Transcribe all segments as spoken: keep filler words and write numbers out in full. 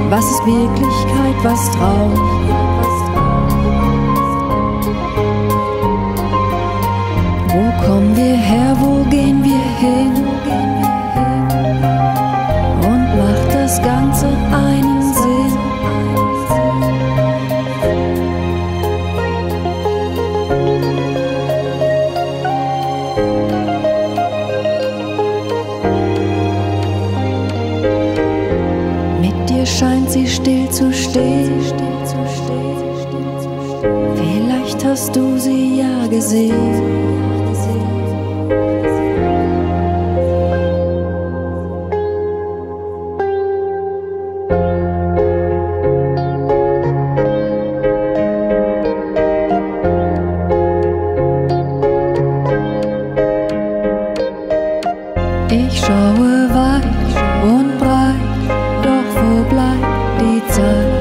Was ist Wirklichkeit, was Traum? Wo kommen wir her, wo gehen wir hin? Und macht das Ganze einen Sinn? Mit dir scheint sie still zu stehen. Vielleicht hast du sie ja gesehen. Ich schaue weit und breit, doch wo bleibt die Zeit?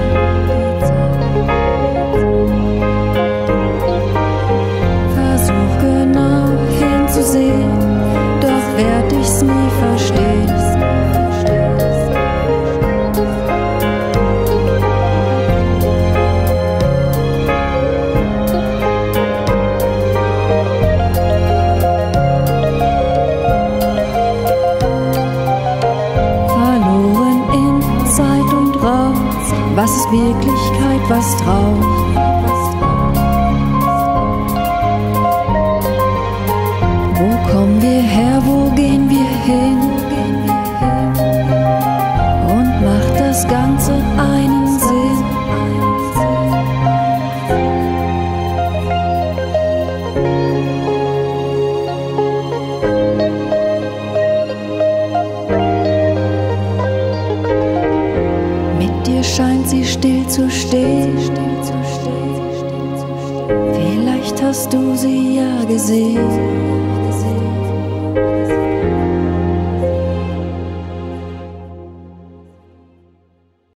Versuch genau hinzusehen, doch werd ich's nie verstehen. Was ist Wirklichkeit, was Traum? Wo kommen wir her, wo gehen wir hin? Und macht das Ganze einen Sinn? Scheint sie still zu stehen. Vielleicht hast du sie ja gesehen.